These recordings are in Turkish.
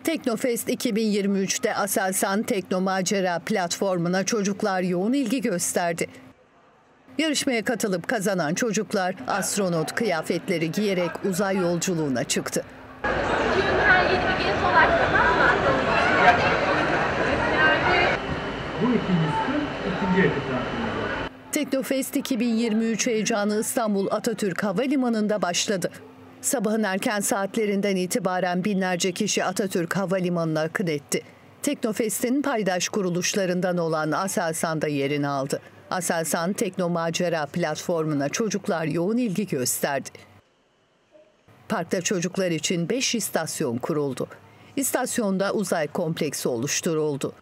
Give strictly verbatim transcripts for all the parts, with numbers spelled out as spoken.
Teknofest iki bin yirmi üç'te Aselsan Teknomacera platformuna çocuklar yoğun ilgi gösterdi. Yarışmaya katılıp kazanan çocuklar astronot kıyafetleri giyerek uzay yolculuğuna çıktı. Bu ikincisi ikinci etapta. Teknofest iki bin yirmi üç heyecanı İstanbul Atatürk Havalimanı'nda başladı. Sabahın erken saatlerinden itibaren binlerce kişi Atatürk Havalimanı'na akın etti. Teknofest'in paydaş kuruluşlarından olan Aselsan da yerini aldı. Aselsan Teknomacera platformuna çocuklar yoğun ilgi gösterdi. Parkta çocuklar için beş istasyon kuruldu. İstasyonda uzay kompleksi oluşturuldu.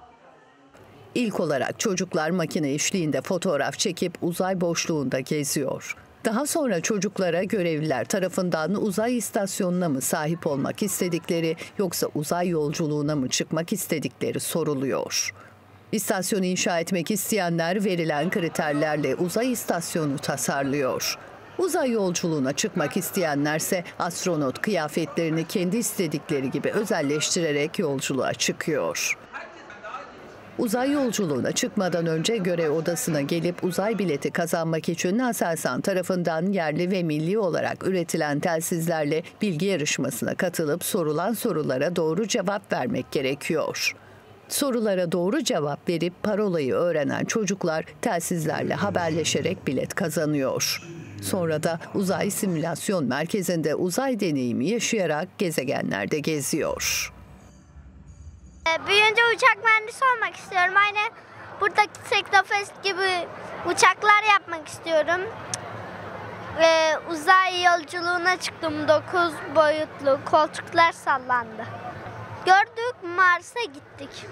İlk olarak çocuklar makine eşliğinde fotoğraf çekip uzay boşluğunda geziyor. Daha sonra çocuklara görevliler tarafından uzay istasyonuna mı sahip olmak istedikleri yoksa uzay yolculuğuna mı çıkmak istedikleri soruluyor. İstasyonu inşa etmek isteyenler verilen kriterlerle uzay istasyonu tasarlıyor. Uzay yolculuğuna çıkmak isteyenlerse astronot kıyafetlerini kendi istedikleri gibi özelleştirerek yolculuğa çıkıyor. Uzay yolculuğuna çıkmadan önce görev odasına gelip uzay bileti kazanmak için Aselsan tarafından yerli ve milli olarak üretilen telsizlerle bilgi yarışmasına katılıp sorulan sorulara doğru cevap vermek gerekiyor. Sorulara doğru cevap verip parolayı öğrenen çocuklar telsizlerle haberleşerek bilet kazanıyor. Sonra da uzay simülasyon merkezinde uzay deneyimi yaşayarak gezegenlerde geziyor. Büyüyünce uçak mühendisi olmak istiyorum. Aynı buradaki Teknofest gibi uçaklar yapmak istiyorum. Ee, uzay yolculuğuna çıktım. dokuz boyutlu koltuklar sallandı. Gördük, Mars'a gittik.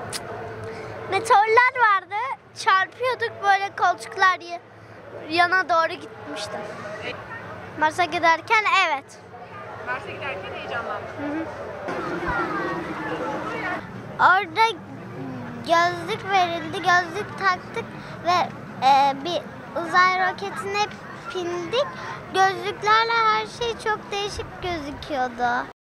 Meteorlar vardı. Çarpıyorduk, böyle koltuklar yana doğru gitmiştim. Mars'a giderken evet. Mars'a giderken heyecanlandım. Hı hı. Orada gözlük verildi, gözlük taktık ve e, bir uzay roketine bindik. Gözlüklerle her şey çok değişik gözüküyordu.